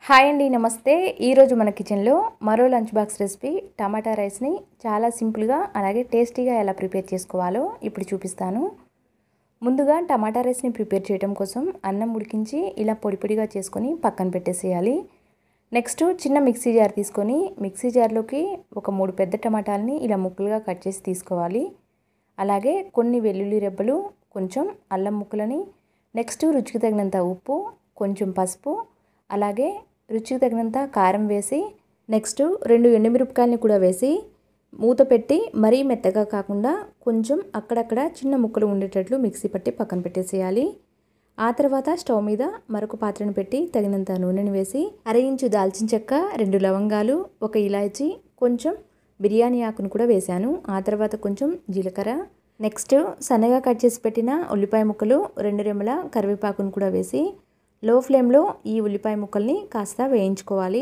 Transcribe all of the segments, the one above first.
Hi అండి, నమస్తే. ఈరోజు మన కిచెన్లో మరో లంచ్ బాక్స్ రెసిపీ టమాటా రైస్ని చాలా సింపుల్గా అలాగే టేస్టీగా ఎలా ప్రిపేర్ చేసుకోవాలో ఇప్పుడు చూపిస్తాను. ముందుగా టమాటా రైస్ని ప్రిపేర్ చేయడం కోసం అన్నం ఉడికించి ఇలా పొడి పొడిగా చేసుకొని పక్కన పెట్టేసేయాలి. నెక్స్ట్ చిన్న మిక్సీ జార్ తీసుకొని మిక్సీ జార్లోకి ఒక 3 పెద్ద టమాటాలని ఇలా ముక్కలుగా కట్ చేసి తీసుకోవాలి. అలాగే కొన్ని వెల్లుల్లి రెబ్బలు, కొంచెం అల్లం ముక్కలని, నెక్స్ట్ రుచికి తగినంత ఉప్పు, కొంచెం పసుపు, అలాగే రుచికి తగినంత కారం వేసి, నెక్స్ట్ 2 ఎండుమిరపకాయలని కూడా వేసి మూత పెట్టి మరీ మెత్తగా కాకుండా కొంచెం అక్కడక్కడ చిన్న ముక్కలు ఉండేటట్లు మిక్సీ పట్టి పక్కన పెట్టేసేయాలి. ఆ తర్వాత స్టవ్ మీద మరొక పాత్రను పెట్టి తగినంత నూనెని వేసి 1/2 ఇంచు దాల్చిన చెక్క, 2 లవంగాలు, 1 ఇలాచీ, కొంచెం బిర్యానీ ఆకును కూడా వేశాను. ఆ తర్వాత కొంచెం జీలకర్ర, నెక్స్ట్ సన్నగా కట్ చేసి పెట్టిన ఉల్లిపాయ ముక్కలు, 2 రెమ్మల కరివేపాకును కూడా వేసి లో ఫ్లేమ్లో ఈ ఉల్లిపాయ ముక్కల్ని కాస్త వేయించుకోవాలి.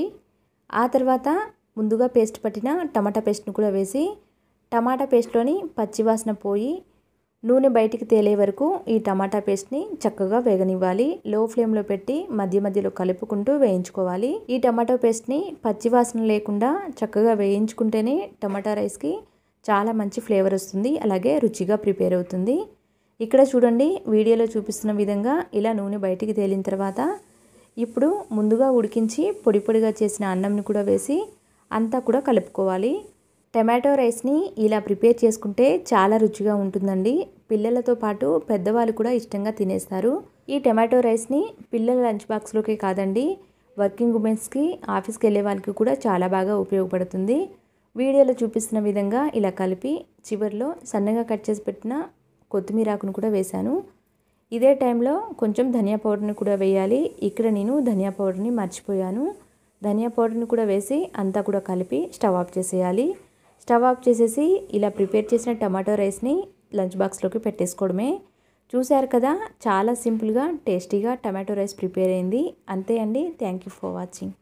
ఆ తర్వాత ముందుగా పేస్ట్ పట్టిన టమాటా పేస్ట్ను కూడా వేసి టమాటా పేస్ట్లోని పచ్చివాసన పోయి నూనె బయటికి తేలే వరకు ఈ టమాటా పేస్ట్ని చక్కగా వేగనివ్వాలి. లో ఫ్లేమ్లో పెట్టి మధ్య మధ్యలో కలుపుకుంటూ వేయించుకోవాలి. ఈ టమాటా పేస్ట్ని పచ్చివాసన లేకుండా చక్కగా వేయించుకుంటేనే టమాటా రైస్కి చాలా మంచి ఫ్లేవర్ వస్తుంది, అలాగే రుచిగా ప్రిపేర్ అవుతుంది. ఇక్కడ చూడండి, వీడియోలో చూపిస్తున్న విధంగా ఇలా నూనె బయటికి తేలిన తర్వాత ఇప్పుడు ముందుగా ఉడికించి పొడి పొడిగా చేసిన అన్నంని కూడా వేసి అంతా కూడా కలుపుకోవాలి. టమాటో రైస్ని ఇలా ప్రిపేర్ చేసుకుంటే చాలా రుచిగా ఉంటుందండి. పిల్లలతో పాటు పెద్దవాళ్ళు కూడా ఇష్టంగా తినేస్తారు. ఈ టమాటో రైస్ని పిల్లల లంచ్ బాక్స్లోకే కాదండి, వర్కింగ్ ఉమెన్స్కి, ఆఫీస్కి వెళ్ళే వాళ్ళకి కూడా చాలా బాగా ఉపయోగపడుతుంది. వీడియోలో చూపిస్తున్న విధంగా ఇలా కలిపి చివరిలో సన్నగా కట్ చేసి పెట్టిన కొత్తిమీర ఆకును కూడా వేశాను. ఇదే టైంలో కొంచెం ధనియా పౌడర్ని కూడా వేయాలి. ఇక్కడ నేను ధనియా పౌడర్ని మర్చిపోయాను. ధనియా పౌడర్ని కూడా వేసి అంతా కూడా కలిపి స్టవ్ ఆఫ్ చేసేయాలి. స్టవ్ ఆఫ్ చేసేసి ఇలా ప్రిపేర్ చేసిన టమాటో రైస్ని లంచ్ బాక్స్లోకి పెట్టేసుకోవడమే. చూశారు కదా, చాలా సింపుల్గా టేస్టీగా టమాటో రైస్ ప్రిపేర్ అయింది. అంతే అండి. Thank you for watching.